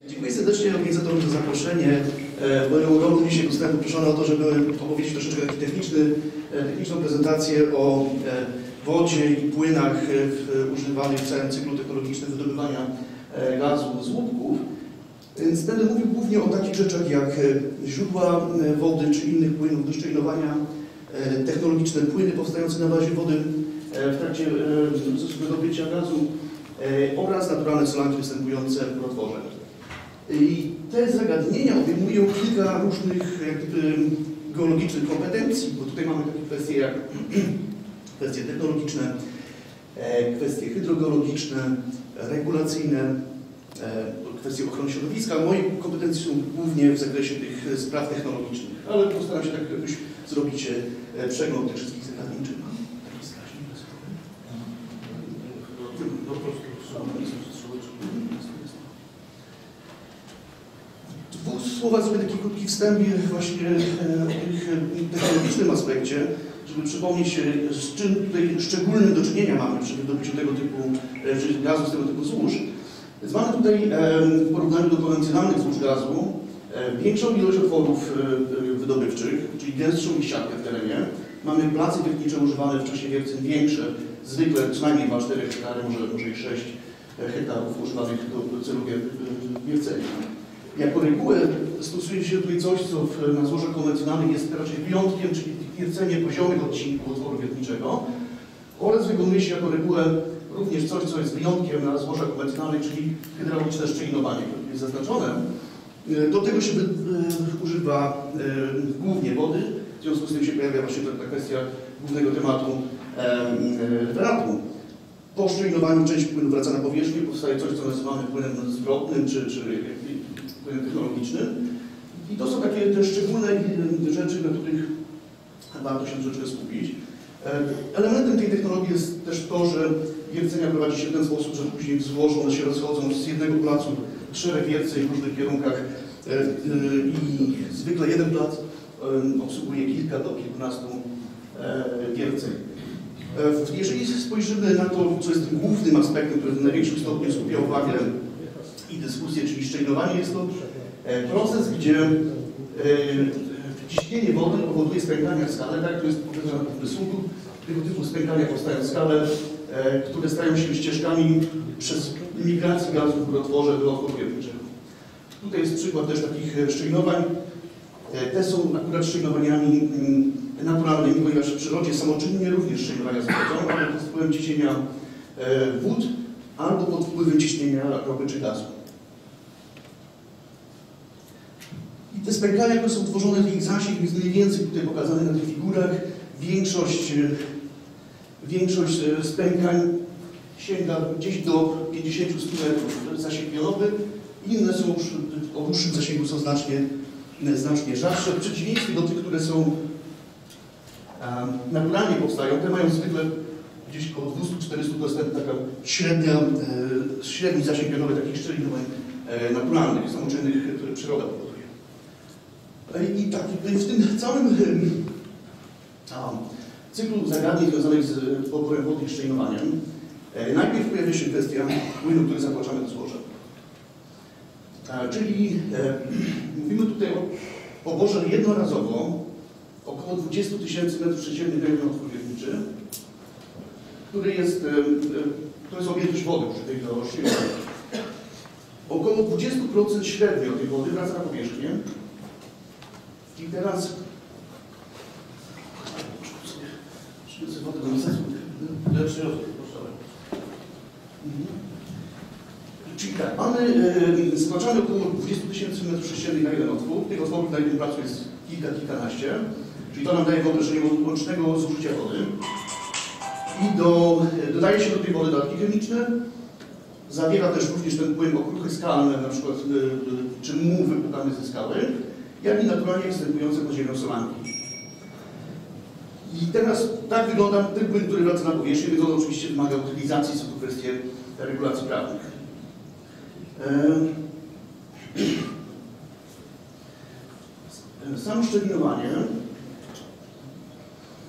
Dziękuję serdecznie organizatorom za zaproszenie. Moją rolą dzisiaj zostałem poproszony o to, żeby opowiedzieć troszeczkę techniczną prezentację o wodzie i płynach używanych w całym cyklu technologicznym wydobywania gazu z łupków. Więc będę mówił głównie o takich rzeczach jak źródła wody czy innych płynów do szczelinowania, technologiczne płyny powstające na bazie wody w trakcie wydobycia gazu oraz naturalne solanki występujące w rotworze. I te zagadnienia obejmują kilka różnych geologicznych kompetencji, bo tutaj mamy takie kwestie jak kwestie technologiczne, kwestie hydrogeologiczne, regulacyjne, kwestie ochrony środowiska. Moje kompetencje są głównie w zakresie tych spraw technologicznych, ale postaram się tak jakoś zrobić przegląd tych wszystkich zagadnień. Czy mam taki wskaźnik klasowy? Dwóch słowa zrobię taki krótki wstęp właśnie o tym technologicznym aspekcie, żeby przypomnieć, z czym tutaj szczególnym do czynienia mamy przy wydobyciu tego typu, czy gazu z tego typu złóż. Więc mamy tutaj w porównaniu do konwencjonalnych złóż gazu większą ilość otworów wydobywczych, czyli gęstszą ich siatkę w terenie. Mamy place wiertnicze używane w czasie wierceń większe, zwykle co najmniej 2-4 hektary, może i 6 hektarów używanych do celu wiercenia. Jako regułę stosuje się tutaj coś, co na złożach konwencjonalnych jest raczej wyjątkiem, czyli wiercenie poziomych odcinków otworu wiertniczego, oraz wykonuje się jako regułę również coś, co jest wyjątkiem na złożach konwencjonalnych, czyli hydrauliczne szczelinowanie, które jest zaznaczone. Do tego się używa głównie wody, w związku z tym się pojawia właśnie ta kwestia głównego tematu referatu. Po szczelinowaniu część płynu wraca na powierzchnię, powstaje coś, co nazywamy płynem zwrotnym, czy płynem technologicznym. I to są takie te szczególne rzeczy, na których warto się troszeczkę skupić. Elementem tej technologii jest też to, że wiercenia prowadzi się w ten sposób, że później w złożu one się rozchodzą z jednego placu szereg wierceń w różnych kierunkach i zwykle jeden plac obsługuje kilka do kilkunastu wierceń. Jeżeli spojrzymy na to, co jest tym głównym aspektem, który w największym stopniu skupia uwagę i dyskusję, czyli szczelinowanie, jest to proces, gdzie ciśnienie wody powoduje spękania skale, tak? To jest pokazane w rysunku. Tego typu spękania powstają skale, które stają się ścieżkami przez migrację gazu w rotworze do otworu wiertniczego. Tutaj jest przykład też takich szczelinowań. Te są akurat szczelinowaniami naturalnymi, ponieważ w przyrodzie samoczynnie również szczelinowania zachodzą, ale pod wpływem ciśnienia wód albo pod wpływem ciśnienia ropy czy gazu. I te spękania, które są tworzone, ich zasięg jest mniej więcej tutaj pokazany na tych figurach. Większość spękań sięga gdzieś do 50-100 metrów zasięg pionowy. Inne są już o dłuższym zasięgu, są znacznie rzadsze. W przeciwieństwie do tych, które są naturalnie powstają, te mają zwykle gdzieś około 200-400, to jest taka średni zasięg pionowy takich szczelinowań naturalnych, samoczynnych, które przyroda powoduje. I tak, w tym całym cyklu zagadnień związanych z poborem wody i szczelinowaniem najpierw pojawia się kwestia płynu, który zatłaczamy do złoża. Czyli mówimy tutaj o poborze jednorazowo około 20 000 m3 węgla na otwór wiertniczy, to jest objętość wody użytej do szczelinowania. Około 20% średnio tej wody wraca na powierzchnię. I teraz wodę do miasta. Czyli tak, mamy stłaczamy około 20 000 m3 na jeden otwór. Tych otworów na jednym placu jest kilkanaście. Czyli to nam daje wyobrażenie łącznego zużycia wody. I dodaje się do tej wody dodatki chemiczne. Zawiera też również ten płyn okruchy skalne, na przykład czy muł wypłukany ze skały, jak i naturalnie występujące pod ziemią solanki. I teraz tak wygląda ten płyn, który wraca na powierzchnię, więc on oczywiście wymaga utylizacji, są to kwestie regulacji prawnych. Samo szczelinowanie.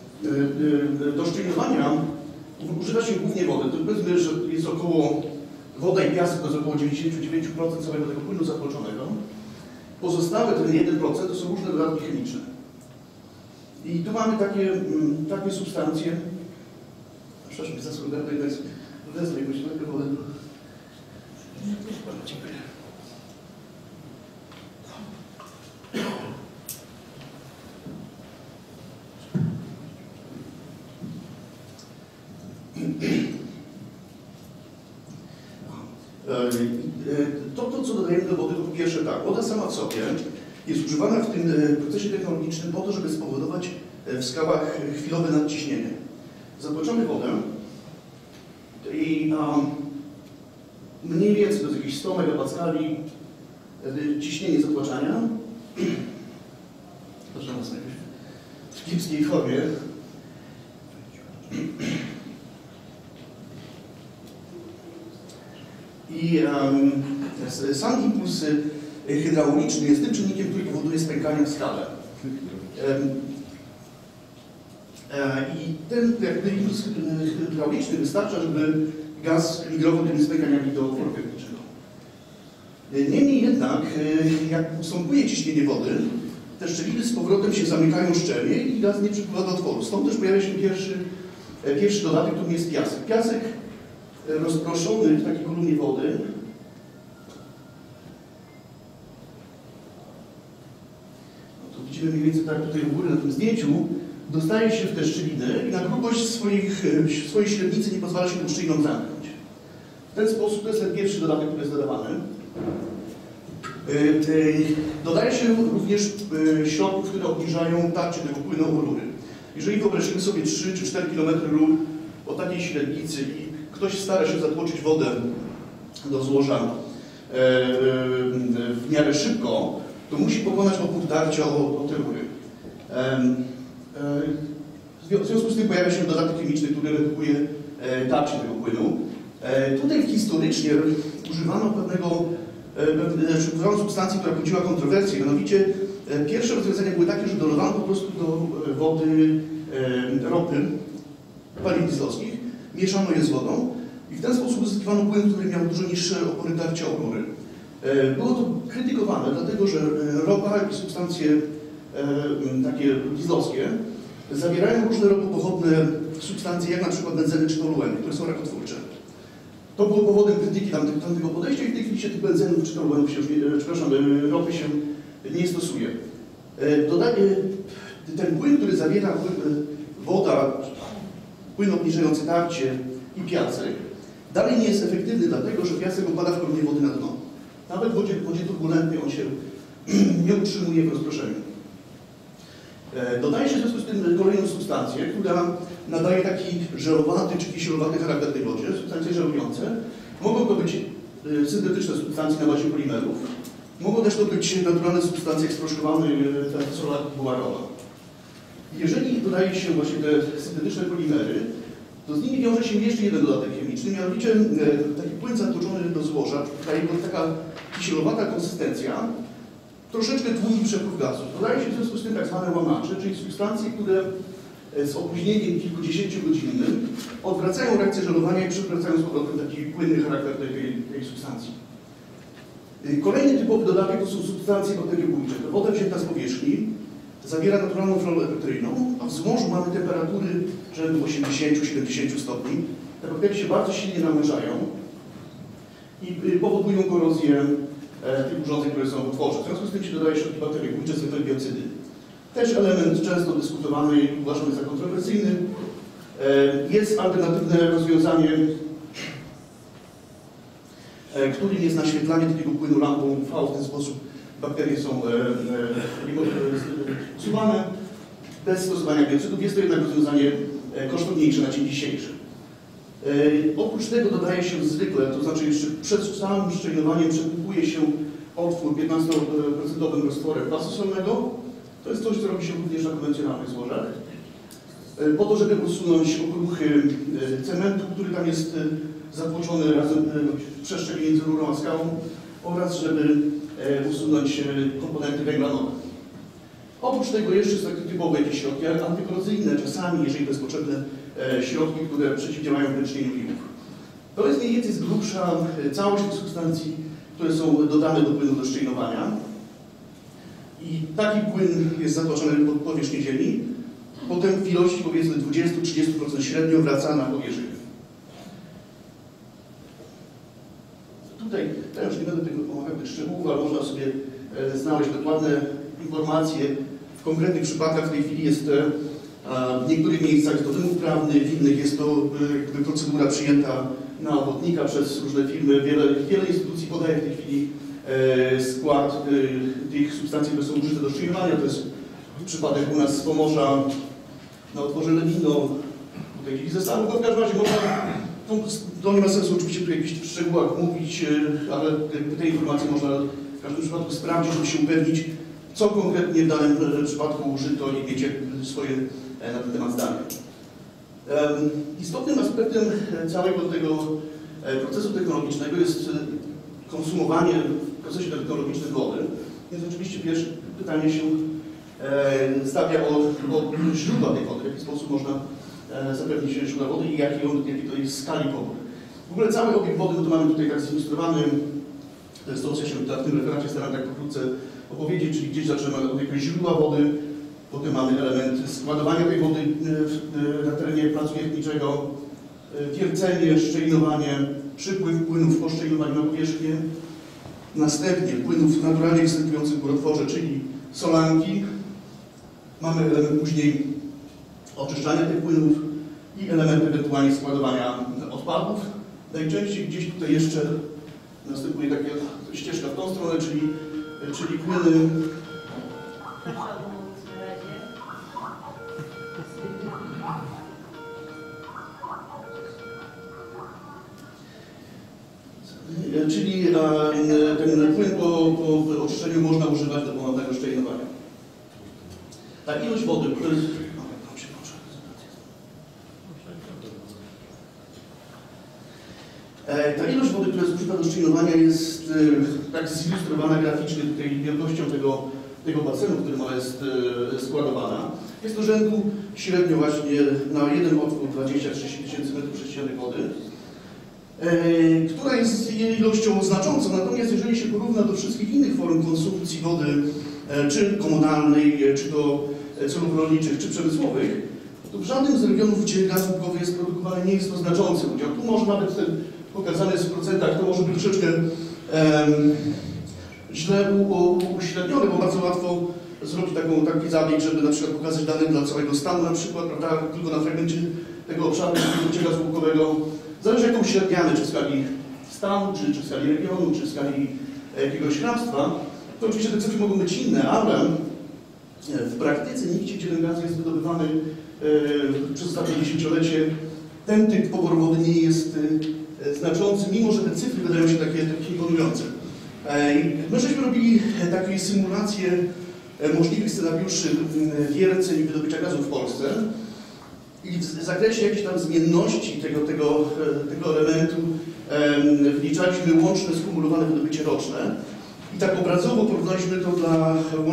Do szczelinowania używa się głównie wody. To powiedzmy, że jest około woda i piasek to jest około 99% całego tego płynu zatłoczonego. Pozostałe, ten 1% to są różne dodatki chemiczne. I tu mamy takie substancje. Przepraszam, mi zasługę, to jest wezmę jakąś taką wodę. Bardzo dziękuję. To, co dodajemy do wody, to po pierwsze tak, woda sama w sobie jest używana w tym procesie technologicznym po to, żeby spowodować w skałach chwilowe nadciśnienie. Zatłaczamy wodę i mniej więcej to jest jakieś 100 megapaskali ciśnienie zatłaczania. Proszę nas w kiepskiej formie. I sam impuls hydrauliczny jest tym czynnikiem, który powoduje spękanie w skale. I ten impuls hydrauliczny wystarcza, żeby gaz migrował tymi spękaniami do otworu piwniczego. Niemniej jednak, jak ustępuje ciśnienie wody, te szczeliny z powrotem się zamykają szczelnie i gaz nie przypływa do otworu. Stąd też pojawia się pierwszy dodatek, którym jest piasek. Piasek rozproszony w takiej kolumnie wody. No to widzimy mniej więcej tak tutaj u góry na tym zdjęciu. Dostaje się w te szczeliny i na grubość swojej średnicy nie pozwala się tą szczeliną zamknąć. W ten sposób to jest ten pierwszy dodatek, który jest dodawany. Dodaje się również środków, które obniżają tarcie tego płynu o rury. Jeżeli wyobrazimy sobie 3 czy 4 km rur o takiej średnicy i ktoś stara się zatłoczyć wodę do złoża w miarę szybko, to musi pokonać opór tarcia o te rury. W związku z tym pojawia się dodatek chemiczny, który redukuje tarcie tego płynu. Tutaj historycznie używano używano substancji, która budziła kontrowersje, mianowicie pierwsze rozwiązania były takie, że dolewano po prostu do wody ropy, paliw dieslowskich, mieszano je z wodą i w ten sposób uzyskiwano płyn, który miał dużo niższe opory tarcia o rury. Było to krytykowane, dlatego że ropa i substancje takie dieslowskie zawierają różne ropopochodne substancje, jak na przykład benzeny czy tolueny, które są rakotwórcze. To było powodem krytyki tamtego podejścia i w tej chwili się tych benzenów czy toluenów się, ropy się nie stosuje. Ten płyn, który zawiera woda, płyn obniżający tarcie i piasek, dalej nie jest efektywny, dlatego że piasek opada w kolumnie wody na dno. Nawet w wodzie turbulentnej on się nie utrzymuje w rozproszeniu. Dodaje się w związku z tym kolejną substancję, która nadaje taki żelowaty czy kisielowaty charakter tej wodzie, substancje żelujące. Mogą to być syntetyczne substancje na bazie polimerów. Mogą też to być naturalne substancje eksproszkowane, sola bułarowa. Jeżeli dodaje się właśnie te syntetyczne polimery, to z nimi wiąże się jeszcze jeden dodatek chemiczny, mianowicie taki płyn zatłoczony do złoża, taka kisielowata konsystencja, troszeczkę tłumi przepływ gazu. Dodaje się w związku z tym tak zwane łamacze, czyli substancje, które z opóźnieniem kilkudziesięciogodzinnym odwracają reakcję żelowania i przywracają z powrotem taki płynny charakter tej substancji. Kolejny typowy dodatek to są substancje bakteriobójcze. To woda wzięta z powierzchni zawiera naturalną florę elektryjną, a w złożu mamy temperatury rzędu 80-70 stopni. Te bakterie się bardzo silnie namnażają i powodują korozję tych urządzeń, które są w otworze. W związku z tym się dodaje środki bakteriobójcze, zwykle biocydy. Też element często dyskutowany i uważany za kontrowersyjny. Jest alternatywne rozwiązanie, którym jest naświetlanie takiego płynu lampą UV. W ten sposób bakterie są usuwane bez stosowania biocydów. Jest to jednak rozwiązanie kosztowniejsze na dzień dzisiejszy. Oprócz tego dodaje się zwykle, to znaczy jeszcze przed samym szczelinowaniem przepłukuje się otwór 15% roztworem kwasu solnego. To jest coś, co robi się również na konwencjonalnych złożach. Po to, żeby usunąć okruchy cementu, który tam jest zatłoczony razem w przestrzeni między rurą a skałą oraz żeby usunąć komponenty węglanowe. Oprócz tego jeszcze są takie typowe jakieś środki antykorozyjne, czasami, jeżeli to jest potrzebne, środki, które przeciwdziałają wlecznieniu liłów. To jest mniej więcej z grubsza całość tych substancji, które są dodane do płynu do szczelinowania. I taki płyn jest zatłaczany pod powierzchnię ziemi, potem w ilości powiedzmy 20-30% średnio wraca na powierzchnię. Tutaj, ja już nie będę tego omawiał tych szczegółów, ale można sobie znaleźć dokładne informacje. W konkretnych przypadkach w tej chwili jest w niektórych miejscach jest to wymóg prawny, w innych jest to jakby procedura przyjęta na ochotnika przez różne firmy. Wiele instytucji podaje w tej chwili skład tych substancji, które są użyte do szczelinowania. To jest przypadek u nas z Pomorza, na Otworze Lewino, tutaj gdzieś ze Stanów. No w każdym razie można, to nie ma sensu oczywiście tu jakichś szczegółach mówić, ale te informacje można w każdym przypadku sprawdzić, żeby się upewnić, co konkretnie w danym przypadku użyto i mieć swoje na ten temat zdanie. Istotnym aspektem całego tego procesu technologicznego jest konsumowanie w procesie technologicznym wody. Więc oczywiście pierwsze pytanie się stawia o źródła tej wody, w jaki sposób można zapewnić źródła wody i jakiej to jest skali pobór. W ogóle cały obieg wody, no to mamy tutaj tak zilustrowany, to jest to, co się w tym referacie staram tak pokrótce opowiedzieć, czyli gdzieś zaczynamy od jakiegoś źródła wody, potem mamy element składowania tej wody na terenie placu wiertniczego, wiercenie, szczelinowanie, przypływ płynów po szczelinowaniu na powierzchnię, następnie płynów naturalnie występujących w górotworze, czyli solanki. Mamy element później oczyszczania tych płynów i element ewentualnie składowania odpadów. Najczęściej gdzieś tutaj jeszcze następuje taka ścieżka w tą stronę, czyli płyny. Czyli ten płyn po oczyszczeniu można używać do ponownego szczelinowania. Ta ilość wody, która jest użyta do szczelinowania, jest tak zilustrowana graficznie tutaj wielkością tego basenu, w którym ona jest składowana. Jest to rzędu średnio właśnie na jeden otwór 20-30 tysięcy m3 wody, która jest ilością znaczącą. Natomiast jeżeli się porówna do wszystkich innych form konsumpcji wody, czy komunalnej, czy do celów rolniczych, czy przemysłowych, to w żadnym z regionów, gdzie gaz łupkowy jest produkowany, nie jest to znaczący udział. Tu może nawet ten pokazany jest w procentach, to może być troszeczkę źle uśrednione, bo bardzo łatwo zrobić taki zabieg, żeby na przykład pokazać dane dla całego stanu, na przykład, prawda, tylko na fragmencie tego obszaru gazu łupkowego. Zależy, jak to uśredniamy, czy w skali stanu, czy w skali regionu, czy w skali jakiegoś hrabstwa. To oczywiście te cyfry mogą być inne, ale w praktyce nigdzie, gdzie ten gaz jest wydobywany przez ostatnie dziesięciolecie, ten typ poboru wody nie jest znaczący, mimo że te cyfry wydają się takie imponujące. My żeśmy robili takie symulacje możliwych scenariuszy wierceń i wydobycia gazu w Polsce i w zakresie jakiejś tam zmienności tego elementu wliczaliśmy łączne skumulowane wydobycie roczne i tak obrazowo porównaliśmy to dla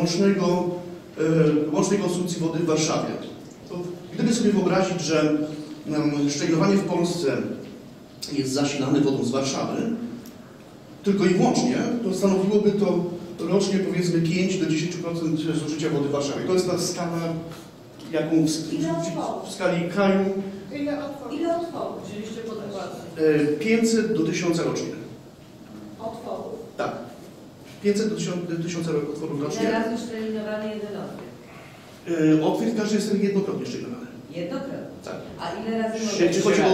łącznej konsumpcji wody w Warszawie. To gdyby sobie wyobrazić, że szczelinowanie w Polsce jest zasilane wodą z Warszawy, tylko i wyłącznie, to stanowiłoby to rocznie powiedzmy 5 do 10% zużycia wody w Warszawie. To jest ta skala, jaką w skali kraju. Ile otworów wzięliście pod uwagę? 500 do 1000 rocznie. Otworów? Tak. 500 do 1000 otworów rocznie. Ile razy szczelinowany jeden otwór? Otwór każdy jest jednokrotnie szczelinowany. Jednokrotnie? Tak. A ile razy może Jeśli chodzi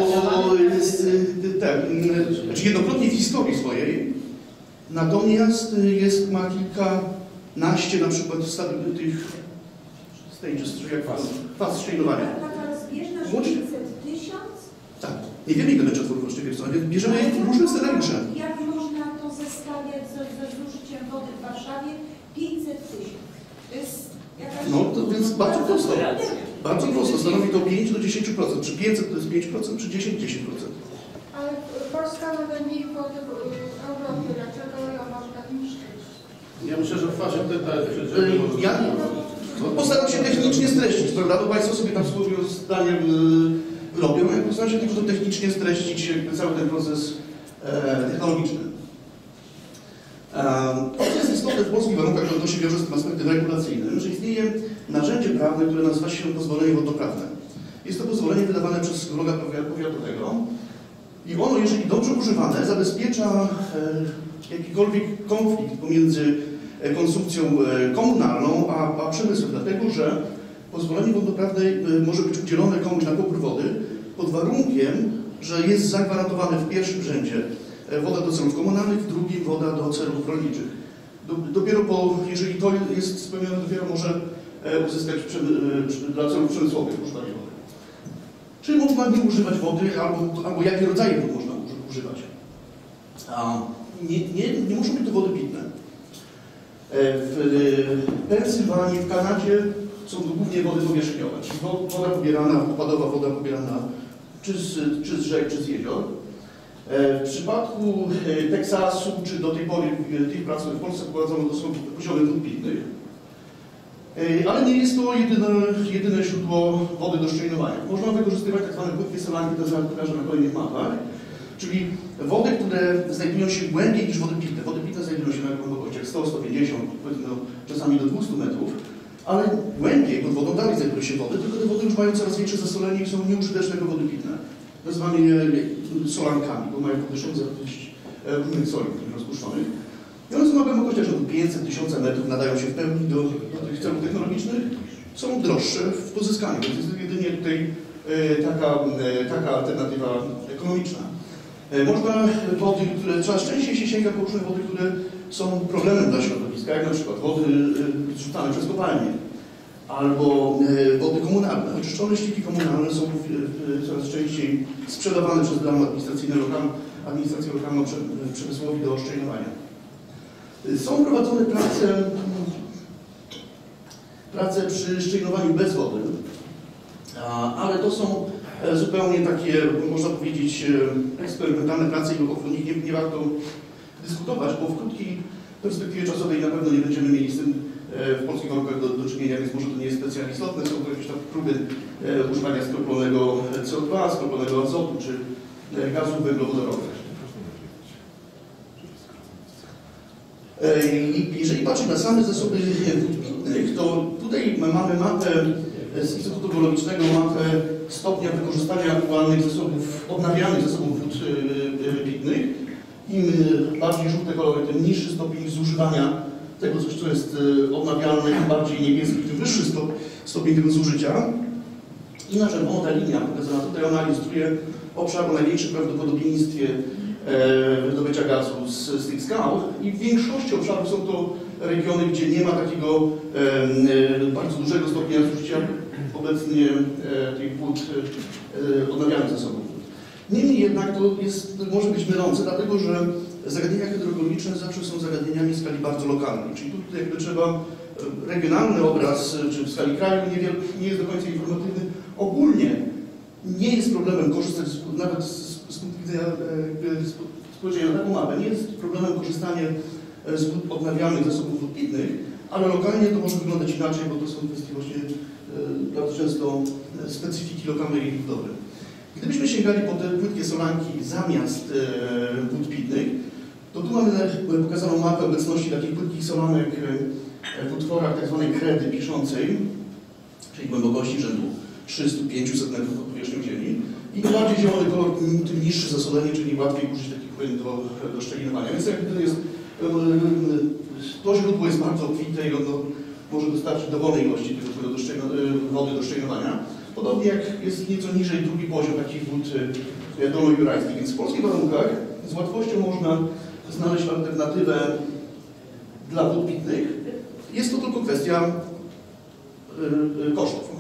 znaczy jednokrotnie w historii swojej, natomiast ma kilkanaście na przykład tych stages, jak faz szczelinowania. Taka zbieżna 500 000? Tak. Nie wiemy, ile będzie otworów rocznie wiercone, więc bierzemy różne scenariusze. Jak można to zestawiać ze zużyciem wody w Warszawie? 500 000. To jest jakaś... No to więc bardzo prosto. Bardzo prosto. Stanowi to 5 do 10%. Przy 500 to jest 5%, przy 10 10%. Ale Polska ma najmniej wody w Europie. Dlaczego ją można niszczyć? Ja myślę, że w fazie Ja postaram się technicznie streścić, prawda? Bo Państwo sobie tam swoje zdanie robią, jak postaram się tylko to technicznie streścić jakby cały ten proces technologiczny. To jest istotne w polskich warunkach, że to się wiąże z tym aspektem regulacyjnym, że istnieje narzędzie prawne, które nazywa się pozwolenie wodnoprawne. Jest to pozwolenie wydawane przez geologa powiatowego i ono, jeżeli dobrze używane, zabezpiecza jakikolwiek konflikt pomiędzy konsumpcją komunalną a przemysłem, dlatego że pozwolenie wodnoprawne może być udzielone komuś na pobór wody pod warunkiem, że jest zagwarantowane w pierwszym rzędzie woda do celów komunalnych, w drugim woda do celów rolniczych. Dopiero jeżeli to jest spełnione, dopiero może uzyskać dla celów przemysłowych używanie wody. Czyli można nie używać wody, albo jakie rodzaje wód można używać. Nie muszą być to wody pitne. W Pensylwanii, w Kanadzie są to głównie wody powierzchniowe, czyli woda pobierana, opadowa woda pobierana czy z rzek, czy z jezior. W przypadku Teksasu, czy do tej pory tych prac w Polsce prowadzono to są poziomy wód pitnych. Ale nie jest to jedyne źródło wody do szczelinowania. Można wykorzystywać tak zwane płytkie solanki, to pokażę na kolejnych mapach, czyli wody, które znajdują się głębiej niż wody pitne. Wody pitne znajdują się na głębokościach 100, 150, czasami do 200 metrów, ale głębiej pod wodą dalej znajdują się wody, tylko te wody już mają coraz większe zasolenie i są nieużyteczne jako wody pitne. Nazywamy je solankami, bo mają podwyższoną zawartość różnych soli rozpuszczonych. I one są na głębokościach rzędu 500-1000 metrów, nadają się w pełni do tych celów technologicznych, są droższe w pozyskaniu, więc jest jedynie tutaj taka alternatywa ekonomiczna. Można wody, które coraz częściej się sięga po różne wody, które są problemem dla środowiska, jak na przykład wody zrzucane przez kopalnie, albo wody komunalne. Oczyszczone ścieki komunalne są coraz częściej sprzedawane przez bramy administrację lokalną przemysłowi do oszczędzania. Są prowadzone prace przy szczelinowaniu bez wody, ale to są zupełnie takie, można powiedzieć, eksperymentalne prace i o nich nie warto dyskutować, bo w krótkiej perspektywie czasowej na pewno nie będziemy mieli z tym w polskich warunkach do czynienia, więc może to nie jest specjalnie istotne. Są to jakieś tam próby używania skroplonego CO2, skroplonego azotu czy gazów węglowodorowych. Jeżeli patrzeć na same zasoby wód pitnych, to tutaj mamy mapę z Instytutu Geologicznego, mapę stopnia wykorzystania aktualnych zasobów, odnawialnych zasobów wód pitnych. Im bardziej żółte kolory, tym niższy stopień zużywania tego, co jest odnawialne, im bardziej niebieski, tym wyższy stopień tego zużycia. I na czerwono ta linia pokazana tutaj, ona ilustruje obszar o największym prawdopodobieństwie wydobycia gazu z tych skał i w większości obszarów są to regiony, gdzie nie ma takiego bardzo dużego stopnia zużycia obecnie tych wód odnawialnych zasobów. Niemniej jednak to może być mylące, dlatego że zagadnienia hydrogeologiczne zawsze są zagadnieniami w skali bardzo lokalnej, czyli tutaj jakby trzeba regionalny obraz, czy w skali kraju nie jest do końca informatywny. Ogólnie nie jest problemem korzystać, nawet z punktu widzenia spojrzenia na taką mapę, nie jest problemem korzystanie z odnawialnych zasobów wód pitnych, ale lokalnie to może wyglądać inaczej, bo to są kwestie właśnie bardzo często specyfiki lokalnej budowy. Gdybyśmy sięgali po te płytkie solanki zamiast wód pitnych, to tu mamy pokazaną mapę obecności takich płytkich solanek w utworach tzw. kredy piszącej, czyli głębokości rzędu 300-500 metrów pod powierzchnią Ziemi. Im bardziej zielony kolor, tym niższe zasolenie, czyli łatwiej użyć takich płyn do szczelinowania. Więc jakby to źródło jest bardzo obfite i ono może dostarczyć dowolnej ilości wody do szczelinowania. Podobnie jak jest nieco niżej drugi poziom takich wód dolno-jurajskich. Więc w polskich warunkach z łatwością można znaleźć alternatywę dla wód pitnych. Jest to tylko kwestia kosztów.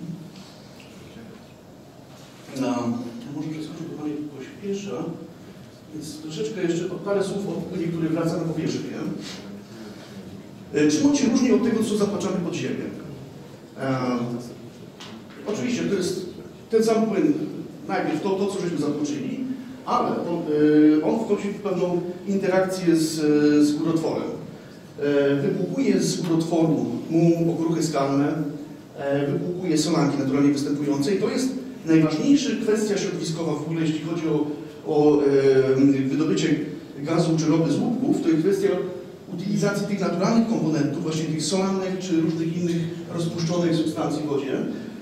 Może przeskoczę, bo Pani pośpiesza. Więc troszeczkę jeszcze parę słów o płynie, który wraca na powierzchnię. Czym on się różni od tego, co zatłaczamy pod ziemię? Oczywiście to jest ten sam płyn, najpierw to co żeśmy zatłoczyli, ale on wchodzi w pewną interakcję z górotworem. Wypłukuje z górotworu mu okruchy skalne, wypłukuje solanki naturalnie występujące i to jest Najważniejsza kwestia środowiskowa w ogóle, jeśli chodzi o wydobycie gazu czy ropy z łupków, to jest kwestia utylizacji tych naturalnych komponentów, właśnie tych solannych czy różnych innych rozpuszczonych substancji w wodzie.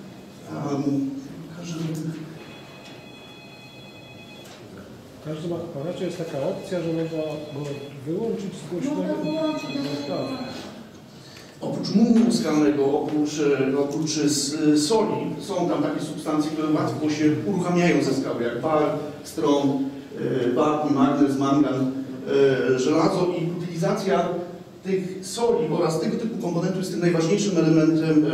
W każdym aparacie jest taka opcja, że można go wyłączyć z głośnego. Można wyłączyć, Tak. Oprócz mułu skalnego, oprócz soli, są tam takie substancje, które łatwo się uruchamiają ze skały, jak bar, strom, wapń, magnez, mangan, żelazo i utylizacja tych soli oraz tego typu komponentów jest tym najważniejszym elementem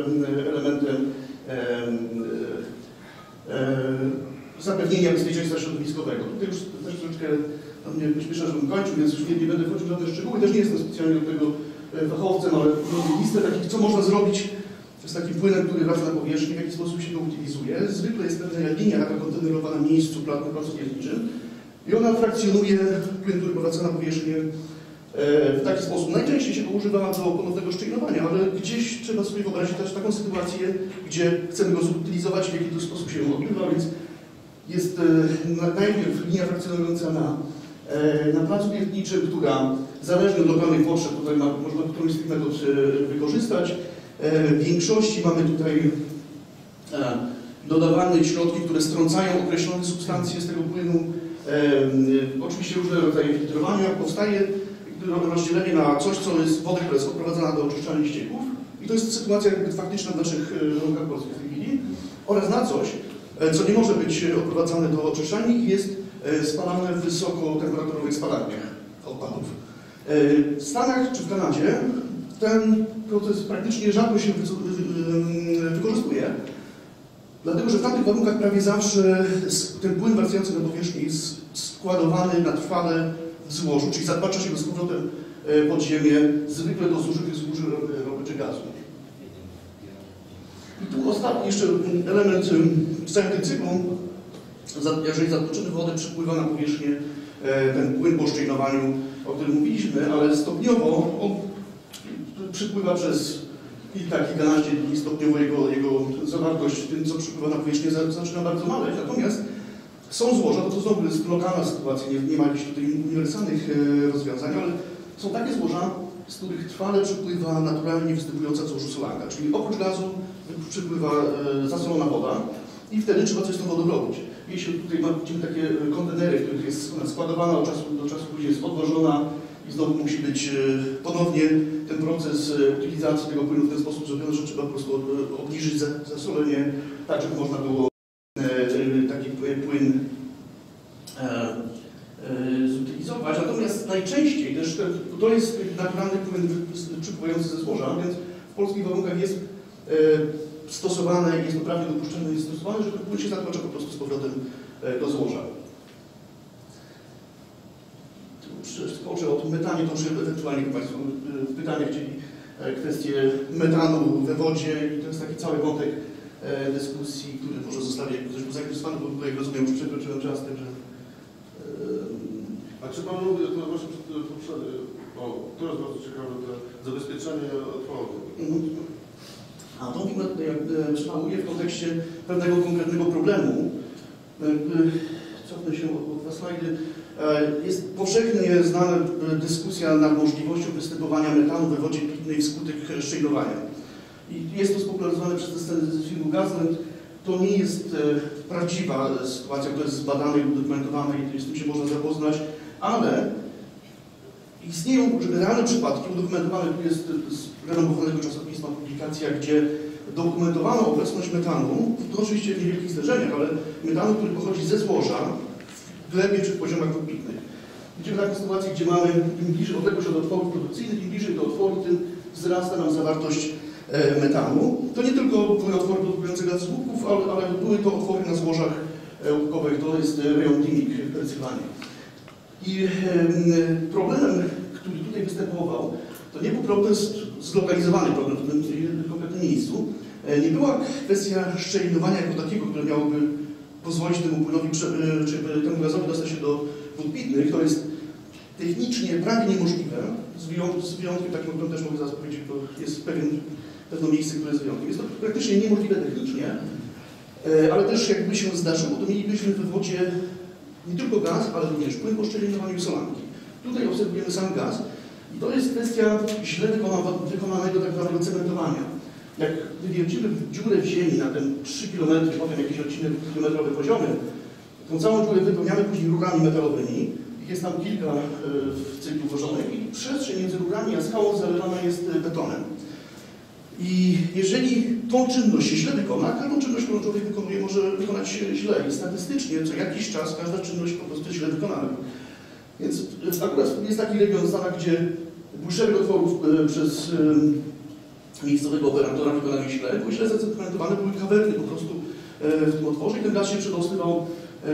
zapewnienia bezpieczeństwa środowiskowego. Tutaj już też troszeczkę mnie przyspiesza, żebym kończył, więc już nie będę wchodził w żadne szczegóły. Też nie jestem specjalnie do tego fachowcem, ale robię listę takich, co można zrobić z takim płynem, który wraca na powierzchnię, w jaki sposób się go utylizuje. Zwykle jest pewna linia taka kontenerowana na miejscu na placu wiertniczym i ona frakcjonuje płyn, który wraca na powierzchnię w taki sposób. Najczęściej się go używa do ponownego szczelinowania, ale gdzieś trzeba sobie wyobrazić też taką sytuację, gdzie chcemy go zutylizować, w jaki sposób się odbywa, więc jest najpierw linia frakcjonująca na placu wiertniczym, która zależnie od lokalnych potrzeb, tutaj można którąś z tych metod wykorzystać. W większości mamy tutaj dodawane środki, które strącają określone substancje z tego płynu. Oczywiście różne rodzaje filtrowania. Powstaje rozdzielenie na coś, co jest wodę, która jest odprowadzana do oczyszczalni ścieków. I to jest sytuacja jakby faktyczna w naszych warunkach polskich w tej chwili. Oraz na coś, co nie może być odprowadzane do oczyszczalni i jest spalane w wysokotemperaturowych spalarniach odpadów. W Stanach czy w Kanadzie ten proces praktycznie rzadko się wykorzystuje, dlatego że w tamtych warunkach prawie zawsze ten płyn wracający na powierzchnię jest składowany na trwale w złożu, czyli zapatrza się go z powrotem pod ziemię, zwykle do zużytych złóż ropy czy gazu. I tu ostatni jeszcze element w całym tym cyklu, jeżeli zatłoczymy wodę, przypływa na powierzchnię ten płyn po szczelnowaniu, o którym mówiliśmy, ale stopniowo on przypływa przez kilkanaście dni, stopniowo jego zawartość w tym, co przypływa na powierzchnię, zaczyna bardzo maleć. Natomiast są złoża, to znowu jest lokalna sytuacja, nie ma jakichś tutaj uniwersalnych rozwiązań, ale są takie złoża, z których trwale przypływa naturalnie występująca z złożu solanka, czyli oprócz gazu przypływa zasolona woda i wtedy trzeba coś z tą wodą robić. Jeśli tutaj widzimy takie kontenery, w których jest ona składowana, od czasu do czasu później jest odwożona i znowu musi być ponownie ten proces utylizacji tego płynu w ten sposób zrobiony, że trzeba po prostu obniżyć zasolenie, tak żeby można było taki płyn zutylizować. Natomiast najczęściej też to jest naturalny płyn przypływający ze złoża, więc w polskich warunkach jest stosowane, jest poprawnie dopuszczone, jest stosowane, że ten płyn się zatłacza po prostu z powrotem do złoża. Skoczę o tym metanie, to już ewentualnie Państwo w pytaniach chcieli kwestię metanu we wodzie i to jest taki cały wątek dyskusji, który może zostawię, jak ktoś był zainteresowany, bo jak rozumiem, już przekroczyłem czas, także... A czy Pan mówi, to właśnie to jest bardzo ciekawe, to zabezpieczenie od wody. A to przemawuje w kontekście pewnego konkretnego problemu. Cofnę się o dwa slajdy. Jest powszechnie znana dyskusja nad możliwością występowania metanu we wodzie pitnej wskutek szczelnowania. I jest to spopularyzowane przez te sceny z filmu Gazland. To nie jest prawdziwa sytuacja, która jest zbadana i udokumentowana i z tym się można zapoznać, ale istnieją realne przypadki, udokumentowane tu jest z renomowanego czasopisma publikacja, gdzie dokumentowano obecność metanu, to oczywiście w niewielkich zderzeniach, ale metanu, który pochodzi ze złoża w glebie czy w poziomach wód pitnych. Widzimy taką sytuację, gdzie mamy im bliżej odległość od otworów produkcyjnych, im bliżej do otworu, tym wzrasta nam zawartość metanu. To nie tylko były otwory produkujące gaz z łupków, ale były to otwory na złożach łupkowych, to jest rejon Dimik w Pensylwanii. I problemem, który tutaj występował, to nie był problem zlokalizowany problem w tym konkretnym miejscu. Nie była kwestia szczelinowania jako takiego, które miałoby pozwolić temu płynowi, czy temu gazowi dostać się do wód pitnych. To jest technicznie prawie niemożliwe, z wyjątkiem, tak też mogę zaraz powiedzieć, to jest pewne miejsce, które jest wyjątkiem. Jest to praktycznie niemożliwe technicznie, Ale też jakby się zdarzyło, to mielibyśmy w wodzie nie tylko gaz, ale również płyn poszczelniowany i solanki. Tutaj obserwujemy sam gaz i to jest kwestia źle wykonanego tak zwanego cementowania. Jak wywiercimy dziurę w ziemi na ten 3 km, potem jakiś odcinek kilometrowy poziomy, tą całą dziurę wypełniamy później rurami metalowymi. Jest tam kilka w cyklu włożonych i przestrzeń między rurami a skałą zalewana jest betonem. I jeżeli tą czynność się źle wykona, każdą czynność, którą człowiek wykonuje, może wykonać się źle. I statystycznie co jakiś czas każda czynność po prostu jest źle wykonana. Więc akurat jest taki region w Stanach, gdzie był szereg otworów przez miejscowego operatora wykonane źle, były źle zacementowane, były kawerny po prostu w tym otworze i ten gaz się przedostywał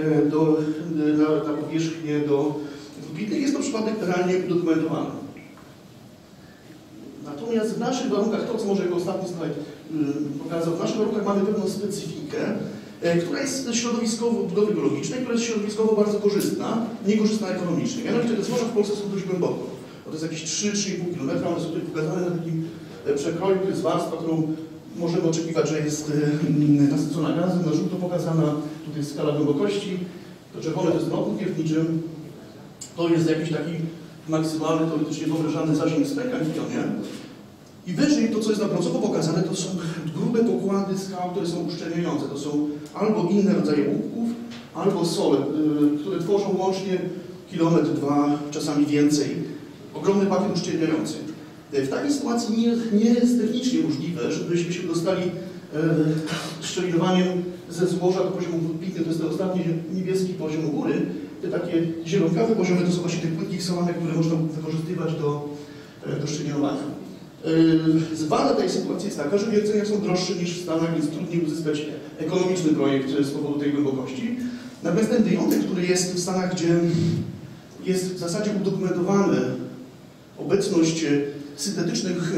na powierzchnię do wybitnych. Jest to przypadek realnie udokumentowany. Natomiast w naszych warunkach, to co może jako ostatni slajd pokazał, w naszych warunkach mamy pewną specyfikę, która jest środowiskowo budowy geologicznej, która jest środowiskowo bardzo korzystna, niekorzystna ekonomicznie. Mianowicie te złoża w Polsce są dość głęboko. To jest jakieś 3-3,5 km, one są tutaj pokazane na takim przekroju, to jest warstwa, którą możemy oczekiwać, że jest nasycona gazem, na żółto pokazana, tutaj jest skala głębokości, to czerwone to jest ten opór wiertniczy, to jest jakiś taki maksymalny, teoretycznie wyobrażany zasięg spękań w pionie. I wyżej to, co jest na brązowo pokazane, to są grube pokłady skał, które są uszczelniające. To są albo inne rodzaje łupków, albo sole, które tworzą łącznie kilometr, 2, czasami więcej. Ogromny pakiet uszczelniający. W takiej sytuacji nie jest technicznie możliwe, żebyśmy się dostali szczelinowaniem ze złoża do poziomu wodbitnych. To jest ten ostatni niebieski poziom u góry. Te takie zielonkawe poziomy to są właśnie tych płytkich solanek, które można wykorzystywać do szczelinowania. Wada tej sytuacji jest taka, że wiercenia są droższe niż w Stanach, więc trudniej uzyskać ekonomiczny projekt z powodu tej głębokości. Natomiast ten wyjątek, który jest w Stanach, gdzie jest w zasadzie udokumentowana obecność syntetycznych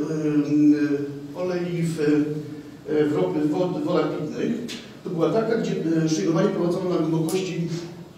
olei w wolach pitnych, to była taka, gdzie szczelinowanie prowadzono na głębokości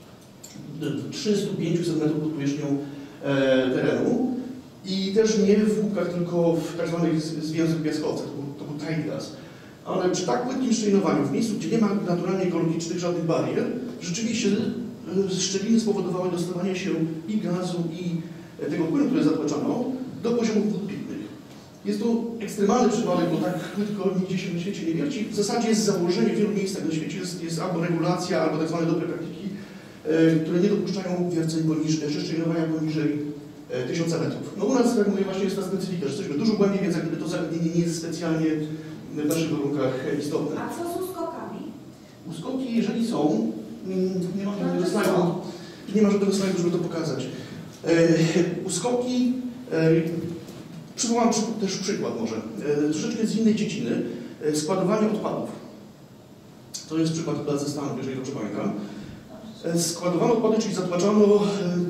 300-500 metrów pod powierzchnią terenu i też nie w łukach, tylko w tak zwanych zwięzłych piaskowcach, to był tight gas. Ale przy tak płytkim szczelinowaniu, w miejscu, gdzie nie ma naturalnie geologicznych żadnych barier, rzeczywiście szczeliny spowodowały dostawanie się i gazu, i tego płynu, który zatłaczano, do poziomów wód pitnych. Jest to ekstremalny przypadek, bo tak płytko nigdzie się na świecie nie wierci. W zasadzie jest założenie w wielu miejscach na świecie, jest albo regulacja, albo tak zwane dobre praktyki, które nie dopuszczają wierceń szczelinowania poniżej 1000 metrów. No u nas, jak mówię, właśnie jest ta specyfika, że jesteśmy dużo głębiej, więc jakby to zagadnienie nie jest specjalnie w naszych warunkach istotne. A co z uskokami? Uskoki, jeżeli są, nie ma żadnego slajdu, żeby to pokazać. Uskoki, przywołam też przykład może, troszeczkę z innej dziedziny, składowanie odpadów. To jest przykład ze Stanów, jeżeli dobrze pamiętam. Składowano odpady, czyli zatłaczano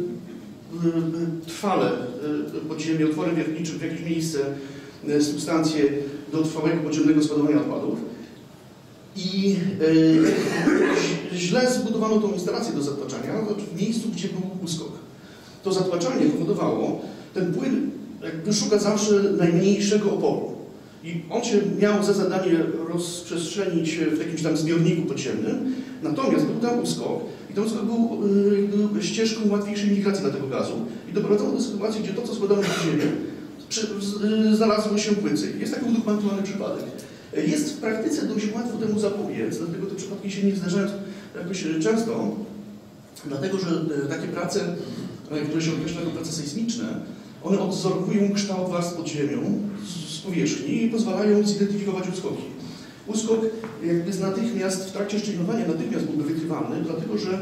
trwale podziemie, otworem wiertniczym w jakieś miejsce, substancje do trwałego podziemnego składowania odpadów. I źle zbudowano tą instalację do zatłaczania w miejscu, gdzie był uskok. To zatłaczanie powodowało, ten płyn jakby szuka zawsze najmniejszego oporu. I on się miał za zadanie rozprzestrzenić w jakimś tam zbiorniku podziemnym, natomiast był tam uskok i ten uskok był ścieżką łatwiejszej migracji dla tego gazu i doprowadzało do sytuacji, gdzie to, co składano w ziemię, znalazło się płycej. Jest taki udokumentowany przypadek. Jest w praktyce dość łatwo temu zapobiec, dlatego te przypadki się nie zdarzają jakoś często, dlatego że takie prace, które się określa jako prace sejsmiczne, one odwzorowują kształt warstw pod ziemią z powierzchni i pozwalają zidentyfikować uskoki. Uskok jakby natychmiast w trakcie szczelinowania natychmiast byłby wykrywalny, dlatego że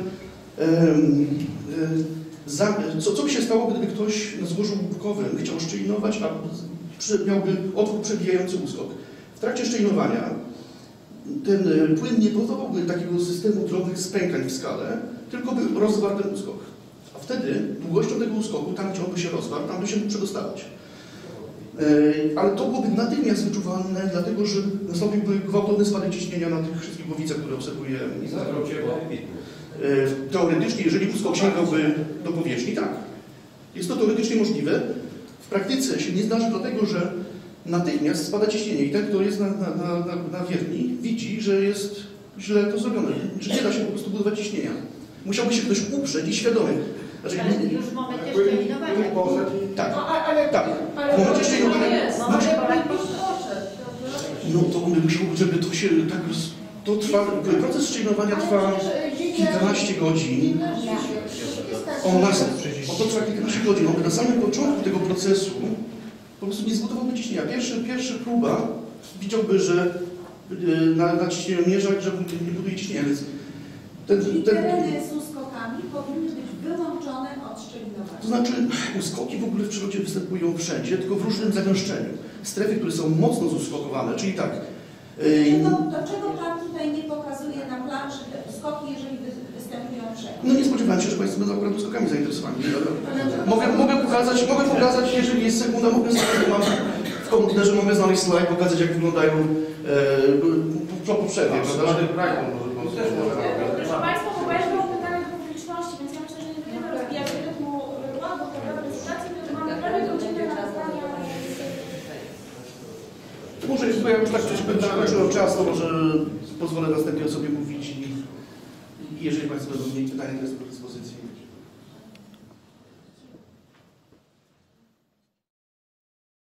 co by się stało, gdyby ktoś na złożu łupkowym chciał szczelinować, a miałby otwór przebijający uskok. W trakcie szczelinowania ten płyn nie powodowałby takiego systemu drobnych spękań w skale, tylko by rozwarł ten uskok. A wtedy długością tego uskoku, tam gdzie on by się rozwarł, tam by się mógł przedostawać. Ale to byłoby natychmiast wyczuwalne, dlatego że nastąpiłby gwałtowny spadek ciśnienia na tych wszystkich głowicach, które obserwuje minister. Teoretycznie, jeżeli uskok sięgałby do powierzchni, tak. Jest to teoretycznie możliwe. W praktyce się nie zdarzy, dlatego że natychmiast spada ciśnienie i ten, kto jest na wiertni, widzi, że jest źle to zrobione, że nie da się po prostu budować ciśnienia. Musiałby się ktoś uprzeć i świadomie. Znaczy, Ale już w momencie szczelinowania. tak, Ale tak. W momencie szczelinowania no to musiałby, żeby to się tak... To trwa, proces szczelinowania trwa kilkanaście godzin. To trwa kilkanaście godzin. On na samym początku tego procesu po prostu nie zbudowałby ciśnienia. Pierwsza próba widziałby, że na ciśnieniomierzach, że nie buduje ciśnienia. Więc Czyli tereny z uskokami powinny być wyłączone od szczelinowania. to znaczy uskoki w ogóle w przyrodzie występują wszędzie, tylko w różnym zagęszczeniu. Strefy, które są mocno zuskokowane, czyli tak. Dlaczego Pan tutaj nie pokazuje na planszy te uskoki, jeżeli występują wszędzie? No nie spodziewałem się, że Państwo będą akurat uskokami zainteresowani. Mogę pokazać, jeżeli jest sekunda, mam w komputerze mogę znaleźć slajd, pokazać jak wyglądają po przerwie, prawda? Proszę Państwa, bo ja było pytanie do publiczności, więc ja myślę, że nie będziemy rozbijać rytmu wyładu, prawda, prezentacji, tylko mamy prawie godzinę na zadania. Może bo ja już tak przekroczyłem czas, to może pozwolę następnie sobie mówić i jeżeli Państwo będą mieli pytania, to jest do dyspozycji.